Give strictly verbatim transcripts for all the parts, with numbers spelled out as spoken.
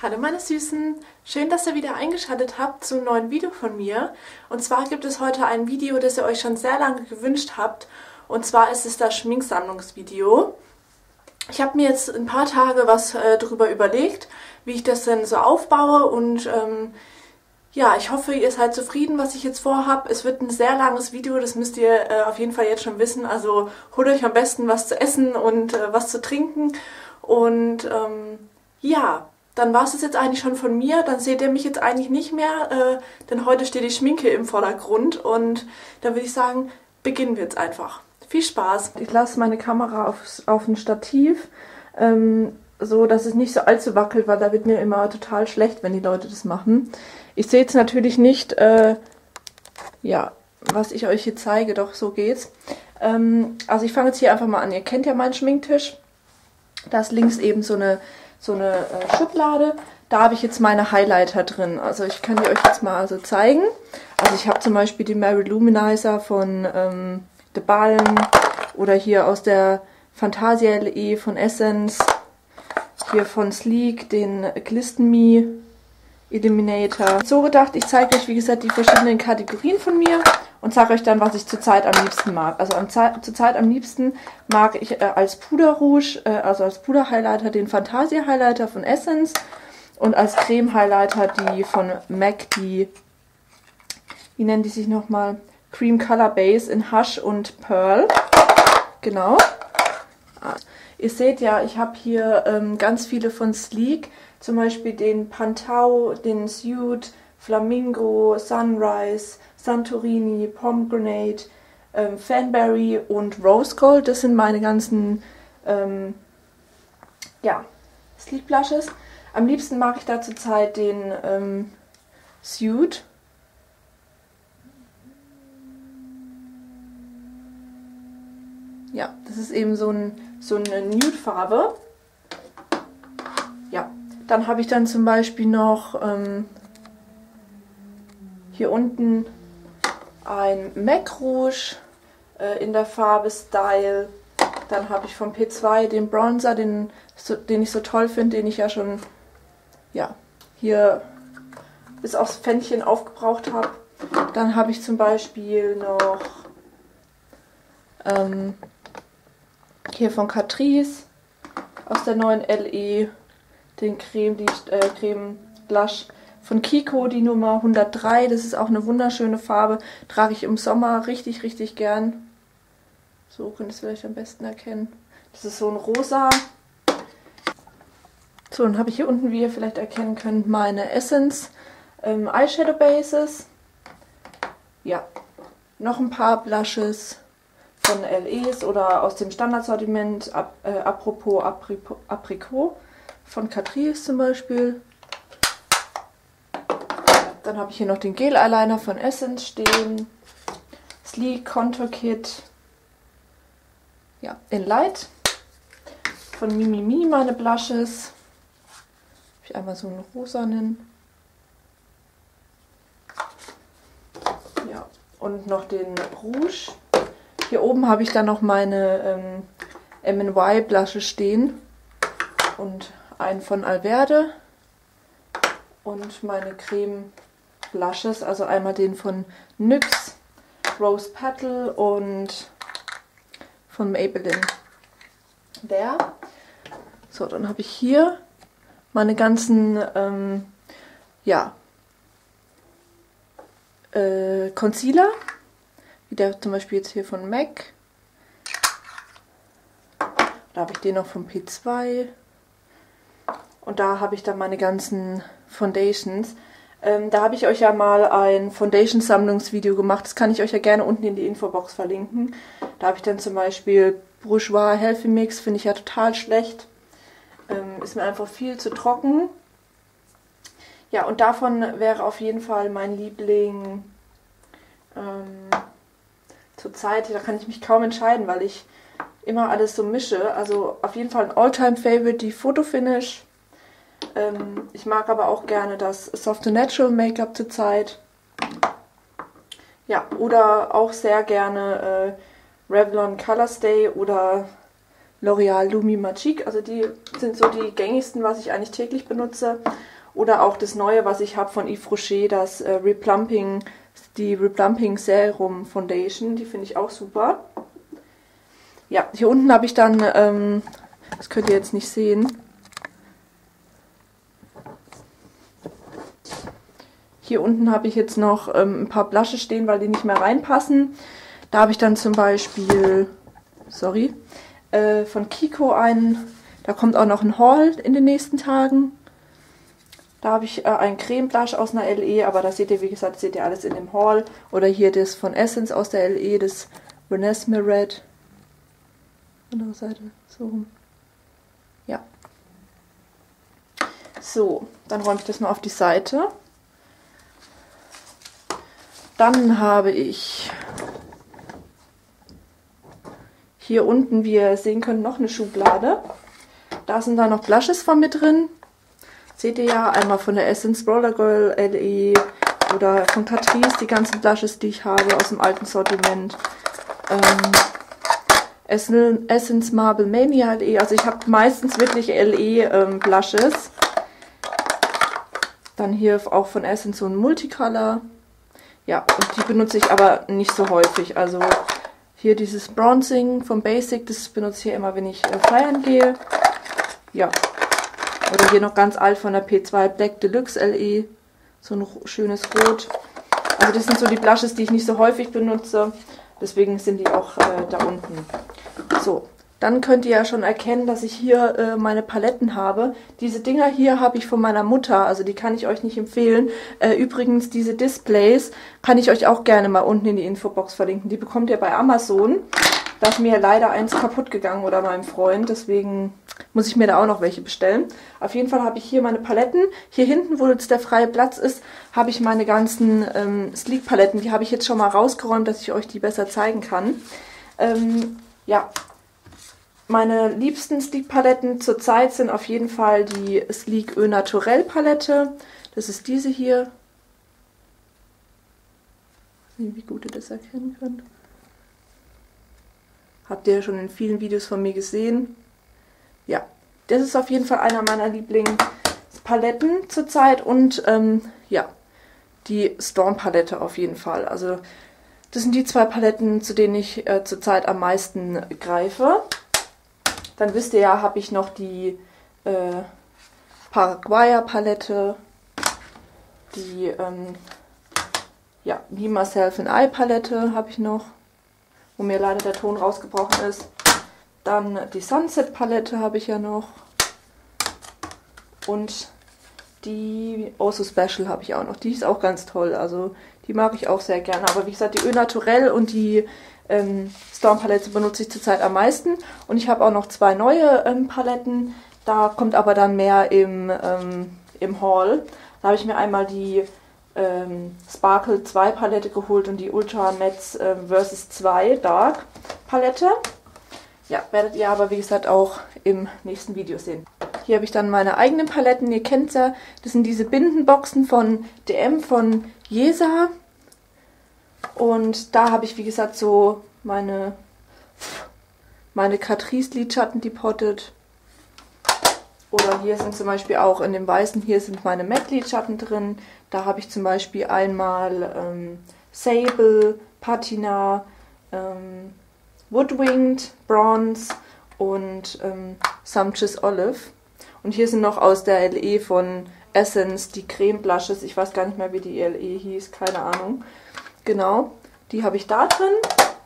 Hallo meine Süßen, schön, dass ihr wieder eingeschaltet habt zu einem neuen Video von mir. Und zwar gibt es heute ein Video, das ihr euch schon sehr lange gewünscht habt. Und zwar ist es das Schminksammlungsvideo. Ich habe mir jetzt ein paar Tage was äh, darüber überlegt, wie ich das denn so aufbaue. Und ähm, ja, ich hoffe, ihr seid zufrieden, was ich jetzt vorhabe. Es wird ein sehr langes Video, das müsst ihr äh, auf jeden Fall jetzt schon wissen. Also holt euch am besten was zu essen und äh, was zu trinken. Und ähm, ja... Dann war es das jetzt eigentlich schon von mir, dann seht ihr mich jetzt eigentlich nicht mehr, äh, denn heute steht die Schminke im Vordergrund und dann würde ich sagen, beginnen wir jetzt einfach. Viel Spaß! Ich lasse meine Kamera auf, auf ein Stativ, ähm, so dass es nicht so allzu wackelt, weil da wird mir immer total schlecht, wenn die Leute das machen. Ich sehe jetzt natürlich nicht, äh, ja, was ich euch hier zeige, doch so geht's. Ähm, also ich fange jetzt hier einfach mal an, ihr kennt ja meinen Schminktisch, da ist links eben so eine so eine äh, Schublade. Da habe ich jetzt meine Highlighter drin. Also ich kann die euch jetzt mal also zeigen. Also ich habe zum Beispiel die Mary Luminizer von ähm, The Balm oder hier aus der Fantasia L E von Essence. Hier von Sleek den Glisten Me Eliminator. So gedacht, ich zeige euch wie gesagt die verschiedenen Kategorien von mir und sage euch dann, was ich zurzeit am liebsten mag. Also am zurzeit am liebsten mag ich äh, als Puderrouge, äh, also als Puder-Highlighter den Fantasia Highlighter von Essence und als Creme-Highlighter die von M A C, die, wie nennen die sich nochmal? Cream Color Base in Hush und Pearl. Genau. Ah. Ihr seht ja, ich habe hier ähm, ganz viele von Sleek, zum Beispiel den Pantau, den Suede, Flamingo, Sunrise, Santorini, Pomegranate, ähm, Fanberry und Rose Gold. Das sind meine ganzen ähm, ja, Sleek Blushes. Am liebsten mag ich da zurzeit den ähm, Suede. Ja, das ist eben so, ein, so eine Nude-Farbe. Ja, dann habe ich dann zum Beispiel noch ähm, hier unten ein M A C Rouge äh, in der Farbe Style. Dann habe ich vom P zwei den Bronzer, den, so, den ich so toll finde, den ich ja schon ja, hier bis aufs Pfännchen aufgebraucht habe. Dann habe ich zum Beispiel noch ähm, hier von Catrice aus der neuen L E den Creme, die, äh, Creme Blush von Kiko, die Nummer hundertdrei. Das ist auch eine wunderschöne Farbe. Trage ich im Sommer richtig, richtig gern. So könnt ihr es vielleicht am besten erkennen. Das ist so ein rosa. So, dann habe ich hier unten, wie ihr vielleicht erkennen könnt, meine Essence ähm, Eyeshadow Bases. Ja, noch ein paar Blushes von L Es oder aus dem Standardsortiment. Ap äh, apropos Apricot, Apricot von Catrice zum Beispiel. Dann habe ich hier noch den Gel Eyeliner von Essence stehen. Sleek Contour Kit. Ja, in Light. Von Mimimi meine Blushes. Habe ich einmal so einen rosanen. Ja, und noch den Rouge. Hier oben habe ich dann noch meine ähm, M and Y Blushes stehen. Und einen von Alverde. Und meine Creme Blushes, also einmal den von N Y X, Rose Petal und von Maybelline. Der. So, dann habe ich hier meine ganzen, ähm, ja, äh, Concealer. Wie der zum Beispiel jetzt hier von M A C. Da habe ich den noch vom P zwei. Und da habe ich dann meine ganzen Foundations. Ähm, da habe ich euch ja mal ein Foundation-Sammlungsvideo gemacht. Das kann ich euch ja gerne unten in die Infobox verlinken. Da habe ich dann zum Beispiel Bourjois Healthy Mix, finde ich ja total schlecht. Ähm, ist mir einfach viel zu trocken. Ja, und davon wäre auf jeden Fall mein Liebling ähm, zurzeit. Da kann ich mich kaum entscheiden, weil ich immer alles so mische. Also auf jeden Fall ein All-Time-Favorite, die Photo Finish. Ähm, ich mag aber auch gerne das Soft and Natural Make-up zurzeit. Ja, oder auch sehr gerne äh, Revlon Color Stay oder L'Oreal Lumi Magique. Also die sind so die gängigsten, was ich eigentlich täglich benutze. Oder auch das neue, was ich habe von Yves Rocher, das äh, Replumping, die Replumping Serum Foundation. Die finde ich auch super. Ja, hier unten habe ich dann, ähm, das könnt ihr jetzt nicht sehen. Hier unten habe ich jetzt noch ähm, ein paar Blushes stehen, weil die nicht mehr reinpassen. Da habe ich dann zum Beispiel, sorry, äh, von Kiko einen, da kommt auch noch ein Haul in den nächsten Tagen. Da habe ich äh, einen Creme Blush aus einer L E, aber das seht ihr, wie gesagt, seht ihr alles in dem Haul. Oder hier das von Essence aus der L E, das Renesmee Red. Andere Seite, so rum. Ja. So, dann räume ich das mal auf die Seite. Dann habe ich hier unten, wie ihr sehen könnt, noch eine Schublade. Da sind dann noch Blushes von mir drin. Seht ihr ja, einmal von der Essence Roller Girl L E oder von Catrice, die ganzen Blushes, die ich habe aus dem alten Sortiment. Ähm, Essence Marble Mania L E, also ich habe meistens wirklich L E ähm, Blushes. Dann hier auch von Essence so ein Multicolor. Ja, und die benutze ich aber nicht so häufig. Also hier dieses Bronzing vom Basic, das benutze ich hier immer, wenn ich äh, feiern gehe. Ja. Oder hier noch ganz alt von der P zwei Black Deluxe L E. So ein schönes Rot. Also das sind so die Blushes, die ich nicht so häufig benutze. Deswegen sind die auch äh, da unten. So, dann könnt ihr ja schon erkennen, dass ich hier äh, meine Paletten habe. Diese Dinger hier habe ich von meiner Mutter, also die kann ich euch nicht empfehlen. Äh, übrigens, diese Displays kann ich euch auch gerne mal unten in die Infobox verlinken. Die bekommt ihr bei Amazon. Da ist mir leider eins kaputt gegangen oder meinem Freund, deswegen muss ich mir da auch noch welche bestellen. Auf jeden Fall habe ich hier meine Paletten. Hier hinten, wo jetzt der freie Platz ist, habe ich meine ganzen ähm, Sleek-Paletten. Die habe ich jetzt schon mal rausgeräumt, dass ich euch die besser zeigen kann. Ähm, ja, meine liebsten Sleek-Paletten zurzeit sind auf jeden Fall die Sleek Eau Naturelle Palette. Das ist diese hier. Wie gut ihr das erkennen könnt. Habt ihr ja schon in vielen Videos von mir gesehen. Ja, das ist auf jeden Fall einer meiner Lieblingspaletten zurzeit. Und ähm, ja, die Storm Palette auf jeden Fall. Also das sind die zwei Paletten, zu denen ich äh, zurzeit am meisten greife. Dann wisst ihr ja, habe ich noch die äh, Paraguayer Palette, die ähm, ja, Me, Myself and I Palette habe ich noch, wo mir leider der Ton rausgebrochen ist. Dann die Sunset Palette habe ich ja noch. Und die Oh So Special habe ich auch noch. Die ist auch ganz toll, also die mag ich auch sehr gerne. Aber wie gesagt, die Eau Naturelle und die ähm, Storm Palette benutze ich zurzeit am meisten. Und ich habe auch noch zwei neue ähm, Paletten. Da kommt aber dann mehr im, ähm, im Haul. Da habe ich mir einmal die ähm, Sparkle zwei Palette geholt und die Ultra Matte äh, Versus zwei Dark Palette. Ja, werdet ihr aber wie gesagt auch im nächsten Video sehen. Hier habe ich dann meine eigenen Paletten. Ihr kennt es ja, das sind diese Bindenboxen von D M, von Jesa. Und da habe ich wie gesagt so meine, meine Catrice Lidschatten depottet. Oder hier sind zum Beispiel auch in dem weißen, hier sind meine Matte Lidschatten drin. Da habe ich zum Beispiel einmal ähm, Sable, Patina, ähm, Woodwinged, Bronze und ähm, Sumptuous Olive. Und hier sind noch aus der L E von Essence die Creme Blushes. Ich weiß gar nicht mehr, wie die L E hieß, keine Ahnung. Genau, die habe ich da drin.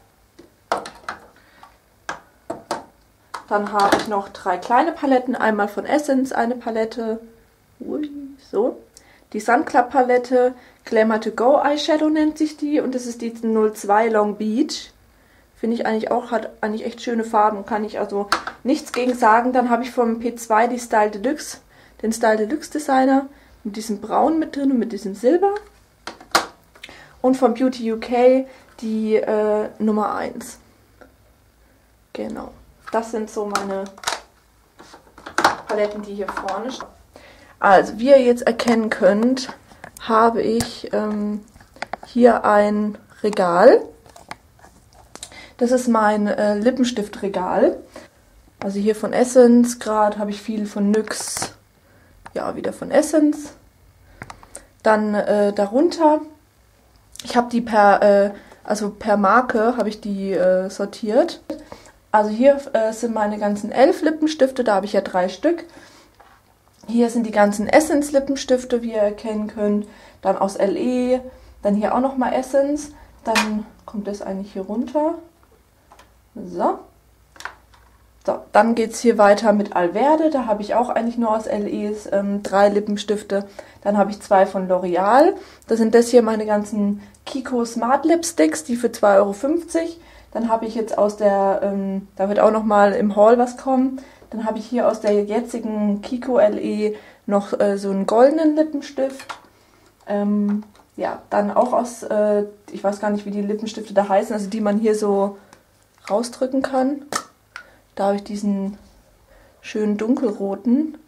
Dann habe ich noch drei kleine Paletten. Einmal von Essence eine Palette. Ui, so. Die Sun Club Palette. Glamour to Go Eyeshadow nennt sich die. Und das ist die null zwei Long Beach. Finde ich eigentlich auch, hat eigentlich echt schöne Farben. Kann ich also nichts gegen sagen. Dann habe ich vom P zwei die Style Deluxe. Den Style Deluxe Designer. Mit diesem Braun mit drin und mit diesem Silber. Und vom Beauty U K die äh, Nummer eins. Genau. Das sind so meine Paletten, die hier vorne stehen. Also, wie ihr jetzt erkennen könnt, habe ich ähm, hier ein Regal. Das ist mein äh, Lippenstiftregal. Also hier von Essence, gerade habe ich viel von N Y X, ja wieder von Essence. Dann äh, darunter, ich habe die per, äh, also per Marke habe ich die äh, sortiert. Also hier äh, sind meine ganzen elf Lippenstifte, da habe ich ja drei Stück. Hier sind die ganzen Essence Lippenstifte, wie ihr erkennen könnt. Dann aus L E, dann hier auch nochmal Essence. Dann kommt das eigentlich hier runter. So. So, dann geht es hier weiter mit Alverde. Da habe ich auch eigentlich nur aus L Es ähm, drei Lippenstifte. Dann habe ich zwei von L'Oreal. Das sind das hier meine ganzen Kiko Smart Lipsticks, die für zwei Euro fünfzig. Dann habe ich jetzt aus der, ähm, da wird auch nochmal im Haul was kommen. Dann habe ich hier aus der jetzigen Kiko L E noch äh, so einen goldenen Lippenstift. Ähm, ja, dann auch aus, äh, ich weiß gar nicht, wie die Lippenstifte da heißen, also die man hier so rausdrücken kann. Da habe ich diesen schönen dunkelroten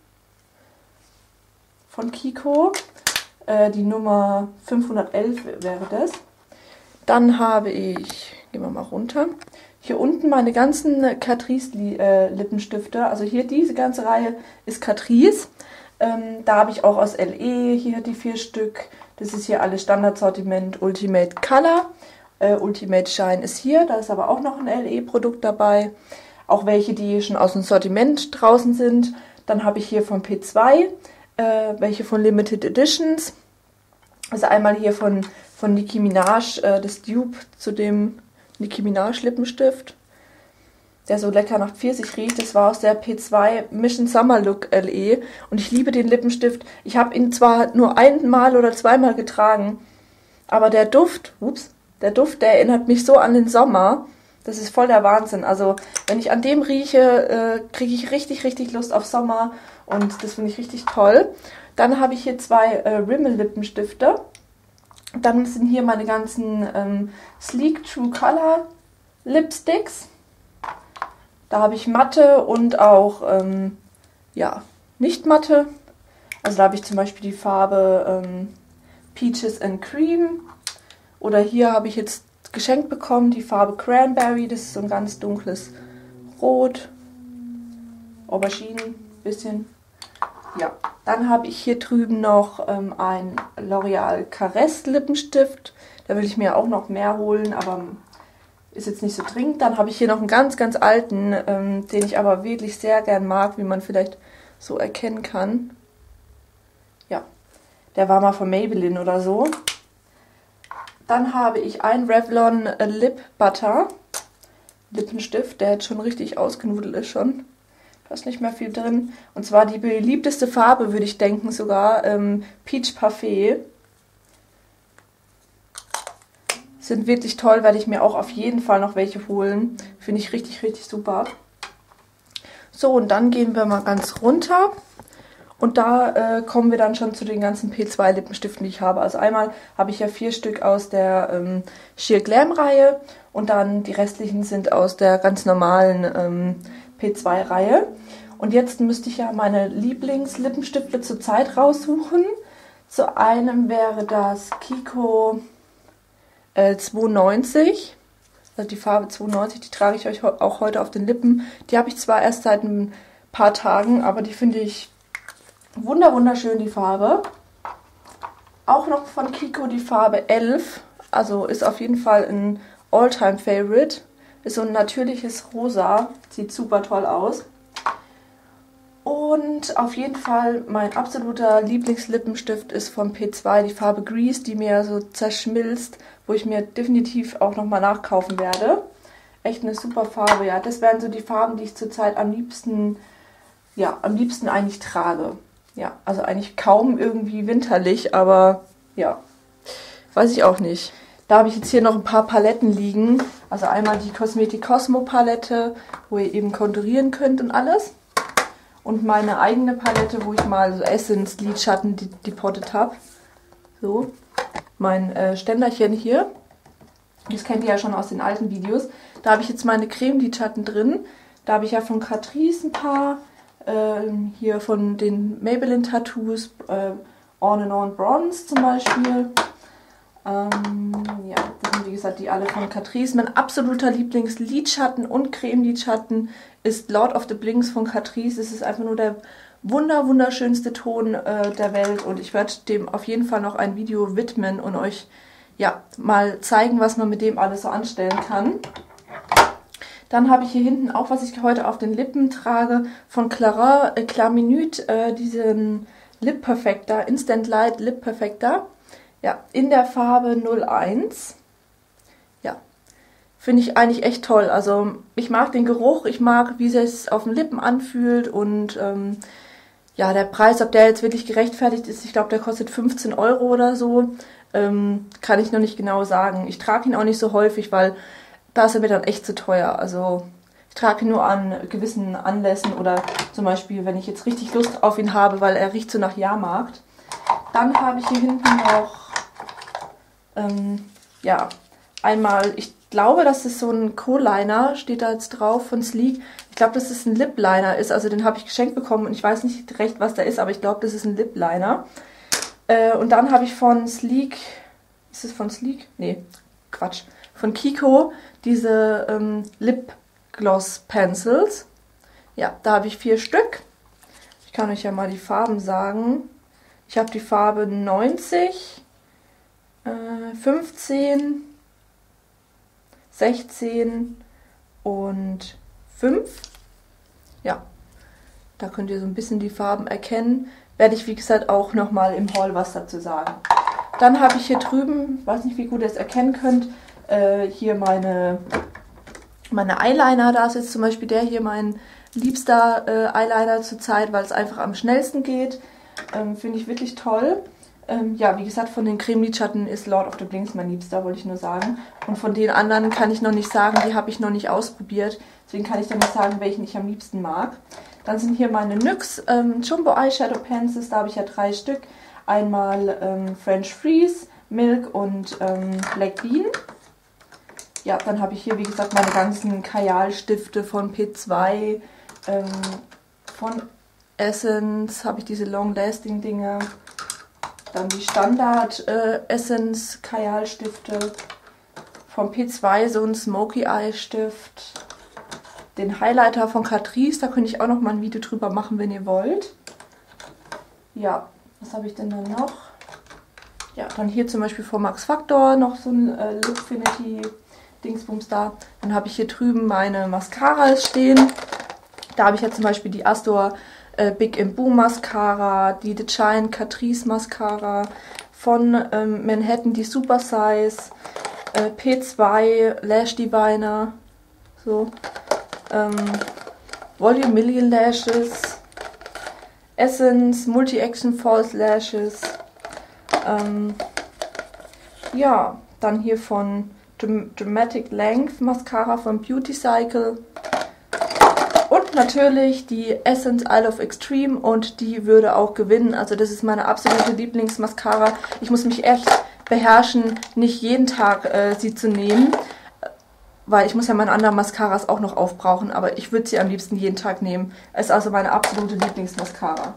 von Kiko. Äh, die Nummer fünfhundertelf wäre das. Dann habe ich, gehen wir mal runter, hier unten meine ganzen Catrice äh, Lippenstifte. Also hier diese ganze Reihe ist Catrice. Ähm, da habe ich auch aus L E hier die vier Stück. Das ist hier alles Standardsortiment Ultimate Color. Äh, Ultimate Shine ist hier, da ist aber auch noch ein L E-Produkt dabei. Auch welche, die schon aus dem Sortiment draußen sind. Dann habe ich hier von P zwei, äh, welche von Limited Editions. Also einmal hier von, von Nicki Minaj, äh, das Dupe zu dem Nicki Minaj Lippenstift, der so lecker nach Pfirsich riecht. Das war aus der P zwei Mission Summer Look L E. Und ich liebe den Lippenstift. Ich habe ihn zwar nur einmal oder zweimal getragen, aber der Duft, ups, der Duft, der erinnert mich so an den Sommer. Das ist voll der Wahnsinn. Also wenn ich an dem rieche, äh, kriege ich richtig, richtig Lust auf Sommer. Und das finde ich richtig toll. Dann habe ich hier zwei äh, Rimmel Lippenstifte. Dann sind hier meine ganzen ähm, Sleek True Color Lipsticks. Da habe ich matte und auch ähm, ja, nicht matte. Also da habe ich zum Beispiel die Farbe ähm, Peaches and Cream. Oder hier habe ich jetzt geschenkt bekommen die Farbe Cranberry. Das ist so ein ganz dunkles Rot. Aubergine, bisschen. Ja, dann habe ich hier drüben noch ähm, ein L'Oreal Caresse Lippenstift. Da will ich mir auch noch mehr holen, aber ist jetzt nicht so dringend. Dann habe ich hier noch einen ganz, ganz alten, ähm, den ich aber wirklich sehr gern mag, wie man vielleicht so erkennen kann. Ja, der war mal von Maybelline oder so. Dann habe ich einen Revlon Lip Butter Lippenstift, der jetzt schon richtig ausgenudelt ist schon. Da ist nicht mehr viel drin. Und zwar die beliebteste Farbe, würde ich denken sogar, ähm, Peach Parfait. Sind wirklich toll, werde ich mir auch auf jeden Fall noch welche holen. Finde ich richtig, richtig super. So, und dann gehen wir mal ganz runter. Und da äh, kommen wir dann schon zu den ganzen P zwei Lippenstiften, die ich habe. Also einmal habe ich ja vier Stück aus der ähm, Sheer Glam Reihe. Und dann die restlichen sind aus der ganz normalen ähm, P zwei Reihe. Und jetzt müsste ich ja meine Lieblingslippenstift zur Zeit raussuchen. Zu einem wäre das Kiko äh, zweihundertneunzig. Also die Farbe zweihundertneunzig, die trage ich euch auch heute auf den Lippen. Die habe ich zwar erst seit ein paar Tagen, aber die finde ich wunder wunderschön, die Farbe. Auch noch von Kiko die Farbe elf. Also ist auf jeden Fall ein All-Time-Favorite. Ist so ein natürliches Rosa. Sieht super toll aus. Und auf jeden Fall mein absoluter Lieblingslippenstift ist von P zwei die Farbe Grease, die mir so zerschmilzt, wo ich mir definitiv auch nochmal nachkaufen werde. Echt eine super Farbe, ja. Das wären so die Farben, die ich zurzeit am liebsten, ja, am liebsten eigentlich trage. Ja, also eigentlich kaum irgendwie winterlich, aber ja, weiß ich auch nicht. Da habe ich jetzt hier noch ein paar Paletten liegen. Also einmal die Cosmetic Cosmo Palette, wo ihr eben konturieren könnt und alles. Und meine eigene Palette, wo ich mal so Essence Lidschatten depottet habe. So, mein äh, Ständerchen hier. Das kennt ihr ja schon aus den alten Videos. Da habe ich jetzt meine Creme-Lidschatten drin. Da habe ich ja von Catrice ein paar. Äh, hier von den Maybelline Tattoos. Äh, On and On Bronze zum Beispiel. Ähm, ja, das sind wie gesagt die alle von Catrice. Mein absoluter Lieblings-Lidschatten und Creme-Lidschatten ist Lord of the Blinks von Catrice. Es ist einfach nur der wunder wunderschönste Ton äh, der Welt und ich werde dem auf jeden Fall noch ein Video widmen und euch ja mal zeigen, was man mit dem alles so anstellen kann. Dann habe ich hier hinten auch, was ich heute auf den Lippen trage, von Clara äh, Clar Minute, äh, diesen Lip Perfector, Instant Light Lip Perfector. Ja, in der Farbe null eins. Ja, finde ich eigentlich echt toll. Also ich mag den Geruch, ich mag, wie es auf den Lippen anfühlt und ähm, ja, der Preis, ob der jetzt wirklich gerechtfertigt ist, ich glaube, der kostet fünfzehn Euro oder so, ähm, kann ich noch nicht genau sagen. Ich trage ihn auch nicht so häufig, weil da ist er mir dann echt zu teuer. Also ich trage ihn nur an gewissen Anlässen oder zum Beispiel, wenn ich jetzt richtig Lust auf ihn habe, weil er riecht so nach Jahrmarkt. Dann habe ich hier hinten noch, ähm, ja, einmal, ich glaube, das ist so ein Co-Liner, steht da jetzt drauf von Sleek. Ich glaube, dass es ein Lip-Liner ist, also den habe ich geschenkt bekommen und ich weiß nicht recht, was da ist, aber ich glaube, das ist ein Lip-Liner. Äh, und dann habe ich von Sleek, ist es von Sleek? Nee, Quatsch. Von Kiko diese ähm, Lip-Gloss-Pencils. Ja, da habe ich vier Stück. Ich kann euch ja mal die Farben sagen. Ich habe die Farbe neunzig, äh, fünfzehn, sechzehn und fünf. Ja, da könnt ihr so ein bisschen die Farben erkennen. Werde ich, wie gesagt, auch nochmal im Haul was dazu sagen. Dann habe ich hier drüben, weiß nicht, wie gut ihr es erkennen könnt, äh, hier meine, meine Eyeliner. Da ist jetzt zum Beispiel der hier mein liebster äh, Eyeliner zurzeit, weil es einfach am schnellsten geht. Ähm, Finde ich wirklich toll. Ähm, ja, wie gesagt, von den Creme-Lidschatten ist Lord of the Blinks mein liebster, wollte ich nur sagen. Und von den anderen kann ich noch nicht sagen, die habe ich noch nicht ausprobiert. Deswegen kann ich dann nicht sagen, welchen ich am liebsten mag. Dann sind hier meine N Y X ähm, Jumbo Eyeshadow Pencils, da habe ich ja drei Stück. Einmal ähm, French Freeze, Milk und ähm, Black Bean. Ja, dann habe ich hier, wie gesagt, meine ganzen Kajalstifte von P zwei, ähm, von Essence, habe ich diese Long Lasting Dinge. Dann die Standard äh, Essence Kajalstifte. Von P zwei so ein Smoky Eye Stift. Den Highlighter von Catrice, da könnte ich auch noch mal ein Video drüber machen, wenn ihr wollt. Ja, was habe ich denn dann noch? Ja, dann hier zum Beispiel von Max Factor noch so ein äh, Lipfinity Dingsbums da. Dann habe ich hier drüben meine Mascaras stehen. Da habe ich ja zum Beispiel die Astor äh, Big and Boom Mascara, die The Giant Catrice Mascara, von ähm, Manhattan die Super Size, äh, P zwei Lash Diviner, so, ähm, Volume Million Lashes, Essence Multi-Action False Lashes, ähm, ja, dann hier von Dramatic Length Mascara von Beauty Cycle und natürlich die Essence Isle of Extreme und die würde auch gewinnen. Also das ist meine absolute Lieblingsmascara. Ich muss mich echt beherrschen, nicht jeden Tag äh, sie zu nehmen, weil ich muss ja meine anderen Mascaras auch noch aufbrauchen, aber ich würde sie am liebsten jeden Tag nehmen. Es ist also meine absolute Lieblingsmascara.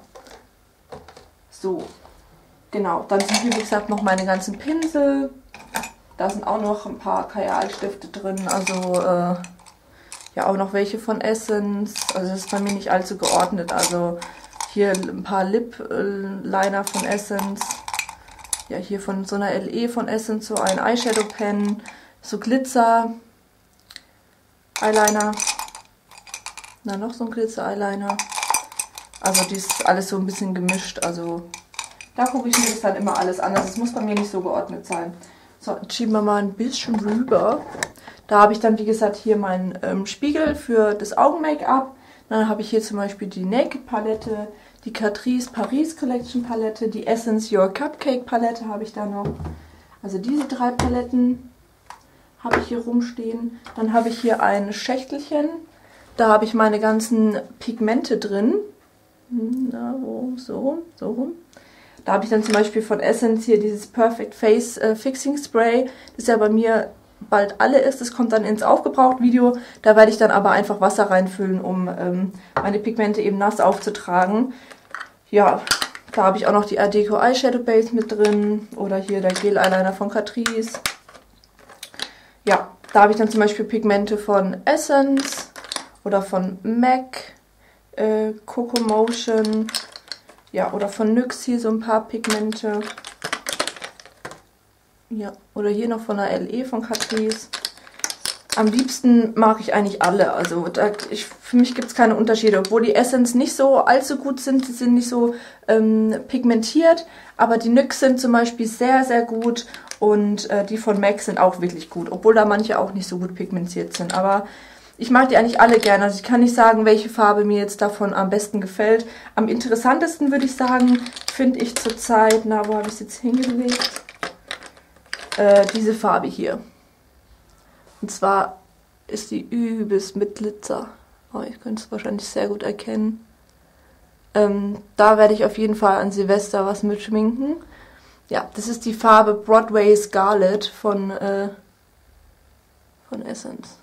So, genau. Dann sind hier, wie gesagt, noch meine ganzen Pinsel. Da sind auch noch ein paar Kajalstifte drin, also äh, ja auch noch welche von Essence. Also das ist bei mir nicht allzu geordnet. Also hier ein paar Lip-Liner von Essence. Ja, hier von so einer L E von Essence so ein Eyeshadow Pen, so Glitzer Eyeliner. Na, noch so ein Glitzer Eyeliner. Also die ist alles so ein bisschen gemischt. Also da gucke ich mir das dann immer alles an. Also es muss bei mir nicht so geordnet sein. So, jetzt schieben wir mal ein bisschen rüber. Da habe ich dann, wie gesagt, hier meinen ähm, Spiegel für das Augen-Make-up. Dann habe ich hier zum Beispiel die Naked Palette, die Catrice Paris Collection Palette, die Essence Your Cupcake Palette habe ich da noch. Also diese drei Paletten habe ich hier rumstehen. Dann habe ich hier ein Schächtelchen. Da habe ich meine ganzen Pigmente drin. Na, wo? So rum, so rum. Da habe ich dann zum Beispiel von Essence hier dieses Perfect Face äh, Fixing Spray, das ja bei mir bald alle ist. Das kommt dann ins Aufgebraucht-Video. Da werde ich dann aber einfach Wasser reinfüllen, um ähm, meine Pigmente eben nass aufzutragen. Ja, Da habe ich auch noch die Art Deco Eyeshadow Base mit drin. Oder hier der Gel Eyeliner von Catrice. Ja, da habe ich dann zum Beispiel Pigmente von Essence oder von MAC, äh, Coco Motion, ja, oder von N Y X hier so ein paar Pigmente. Ja, oder hier noch von der L E von Catrice. Am liebsten mag ich eigentlich alle, also da, ich, für mich gibt es keine Unterschiede, obwohl die Essence nicht so allzu gut sind, die sind nicht so ähm, pigmentiert, aber die N Y X sind zum Beispiel sehr, sehr gut und äh, die von MAC sind auch wirklich gut, obwohl da manche auch nicht so gut pigmentiert sind, aber ich mag die eigentlich alle gerne, also ich kann nicht sagen, welche Farbe mir jetzt davon am besten gefällt. Am interessantesten würde ich sagen, finde ich zurzeit, na, wo habe ich es jetzt hingelegt? Äh, diese Farbe hier. Und zwar ist die übelst mit Glitzer. Oh, ihr könnt es wahrscheinlich sehr gut erkennen. Ähm, da werde ich auf jeden Fall an Silvester was mitschminken. Ja, das ist die Farbe Broadway Scarlet von, äh, von Essence.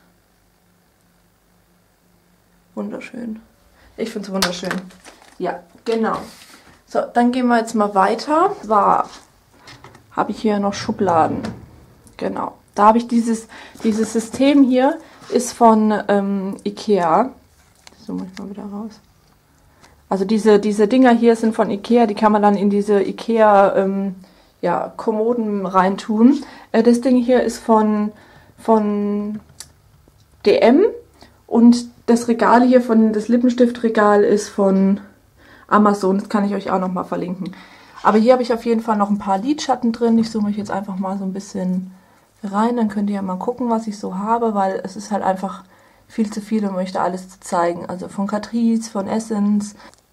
Wunderschön. Ich finde es wunderschön. Ja, genau. So, dann gehen wir jetzt mal weiter. Zwar habe ich hier noch Schubladen. Genau. Da habe ich dieses, dieses System hier, ist von ähm, Ikea. So, muss ich mal wieder raus. Also diese, diese Dinger hier sind von Ikea, die kann man dann in diese Ikea ähm, ja, Kommoden reintun. Äh, das Ding hier ist von, von D M und das Regal hier, von das Lippenstiftregal ist von Amazon. Das kann ich euch auch nochmal verlinken. Aber hier habe ich auf jeden Fall noch ein paar Lidschatten drin. Ich zoome euch jetzt einfach mal so ein bisschen rein, dann könnt ihr ja mal gucken, was ich so habe, weil es ist halt einfach viel zu viel, um euch da alles zu zeigen. Also von Catrice, von Essence.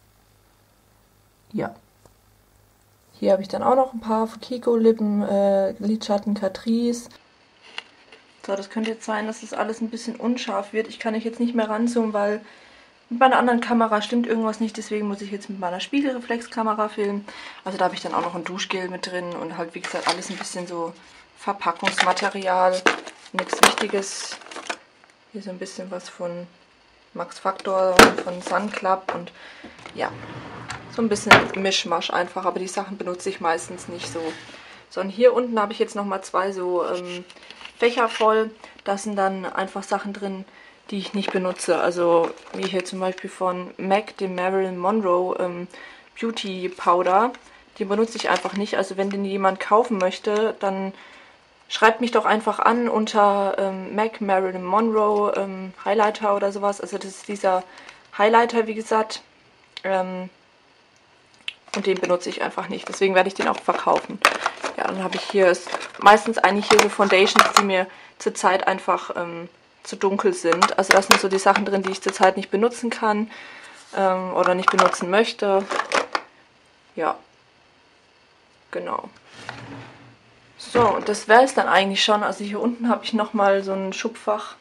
Ja. Hier habe ich dann auch noch ein paar Kiko Lippen, äh, Lidschatten Catrice. So, das könnte jetzt sein, dass das alles ein bisschen unscharf wird. Ich kann euch jetzt nicht mehr ranzoomen, weil mit meiner anderen Kamera stimmt irgendwas nicht, deswegen muss ich jetzt mit meiner Spiegelreflexkamera filmen. Also da habe ich dann auch noch ein Duschgel mit drin und halt wie gesagt alles ein bisschen so Verpackungsmaterial, nichts Wichtiges. Hier so ein bisschen was von Max Factor und von Sun Club und ja, so ein bisschen Mischmasch einfach, aber die Sachen benutze ich meistens nicht so. So, und hier unten habe ich jetzt nochmal zwei so ähm, Fächer voll. Da sind dann einfach Sachen drin, die ich nicht benutze. Also wie hier zum Beispiel von MAC, dem Marilyn Monroe ähm, Beauty Powder. Den benutze ich einfach nicht. Also wenn den jemand kaufen möchte, dann schreibt mich doch einfach an unter ähm, MAC Marilyn Monroe ähm, Highlighter oder sowas. Also das ist dieser Highlighter, wie gesagt. Ähm, und den benutze ich einfach nicht. Deswegen werde ich den auch verkaufen. Ja, dann habe ich hier ist meistens eigentlich hier so Foundations, die mir zurzeit einfach ähm, zu dunkel sind. Also das sind so die Sachen drin, die ich zurzeit nicht benutzen kann ähm, oder nicht benutzen möchte. Ja, genau. So, und das wäre es dann eigentlich schon. Also hier unten habe ich nochmal so ein Schubfach.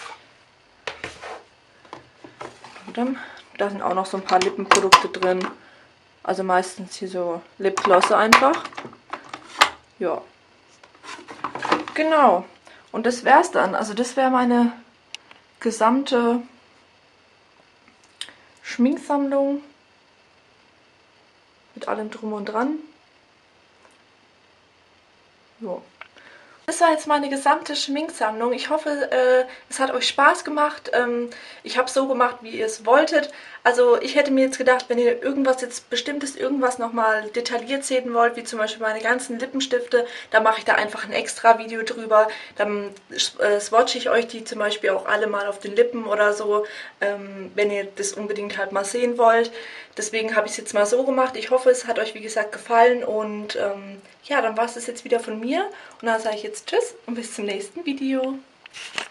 Da sind auch noch so ein paar Lippenprodukte drin. Also meistens hier so Lipglosse einfach. Ja. Genau. Und das wäre es dann. Also das wäre meine gesamte Schminksammlung. Mit allem drum und dran. So. Das war jetzt meine gesamte Schminksammlung. Ich hoffe, äh, es hat euch Spaß gemacht. Ähm, ich habe es so gemacht, wie ihr es wolltet. Also ich hätte mir jetzt gedacht, wenn ihr irgendwas jetzt bestimmtes irgendwas nochmal detailliert sehen wollt, wie zum Beispiel meine ganzen Lippenstifte, dann mache ich da einfach ein extra Video drüber. Dann äh, swatche ich euch die zum Beispiel auch alle mal auf den Lippen oder so, ähm, wenn ihr das unbedingt halt mal sehen wollt. Deswegen habe ich es jetzt mal so gemacht. Ich hoffe, es hat euch wie gesagt gefallen und ähm, ja, dann war es das jetzt wieder von mir. Und dann sage ich jetzt Tschüss und bis zum nächsten Video.